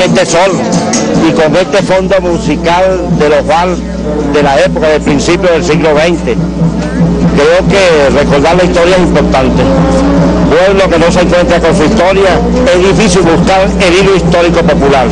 en este sol y con este fondo musical de los vals de la época, del principio del siglo XX. Creo que recordar la historia es importante. Pueblo que no se encuentra con su historia, es difícil buscar el hilo histórico popular.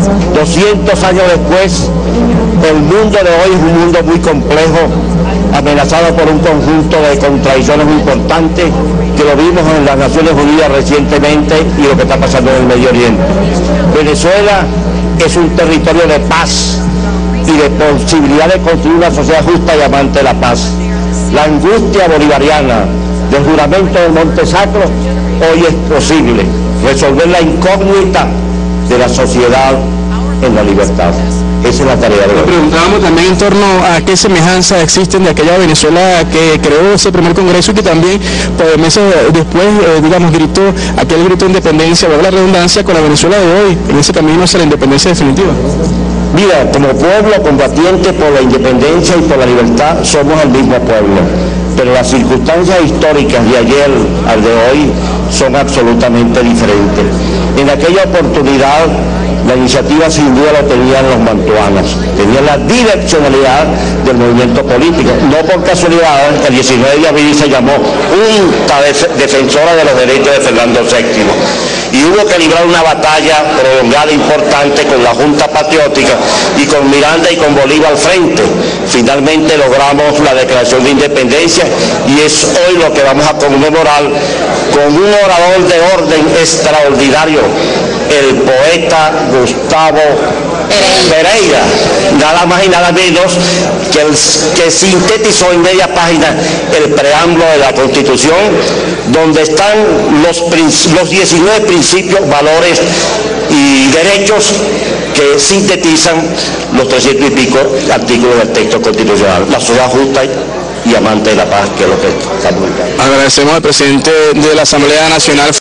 200 años después, el mundo de hoy es un mundo muy complejo, amenazado por un conjunto de contradicciones muy importantes, que lo vimos en las Naciones Unidas recientemente y lo que está pasando en el Medio Oriente. Venezuela es un territorio de paz y de posibilidad de construir una sociedad justa y amante de la paz. La angustia bolivariana del juramento del Monte Sacro, hoy es posible resolver la incógnita de la sociedad en la libertad. Esa es la tarea de hoy. Preguntábamos también en torno a qué semejanzas existen de aquella Venezuela que creó ese primer congreso y que también pues, meses después, digamos, gritó aquel grito de independencia, valga la redundancia, con la Venezuela de hoy, en ese camino hacia la independencia definitiva. Mira, como pueblo combatiente por la independencia y por la libertad, somos el mismo pueblo, pero las circunstancias históricas de ayer al de hoy son absolutamente diferentes. En aquella oportunidad, la iniciativa sin duda lo tenían los mantuanos, tenían la direccionalidad del movimiento político. No por casualidad, el 19 de abril se llamó Junta Defensora de los Derechos de Fernando VII. Y hubo que librar una batalla prolongada importante con la Junta Patriótica y con Miranda y con Bolívar al frente. Finalmente logramos la declaración de independencia y es hoy lo que vamos a conmemorar con un orador de orden extraordinario, el poeta Gustavo Pereira, nada más y nada menos que sintetizó en media página el preámbulo de la Constitución, donde están los 19 principios, valores y derechos que sintetizan los 300 y pico artículos del texto constitucional. La sociedad justa y amante de la paz, que es lo que está publicado. Agradecemos al presidente de la Asamblea Nacional.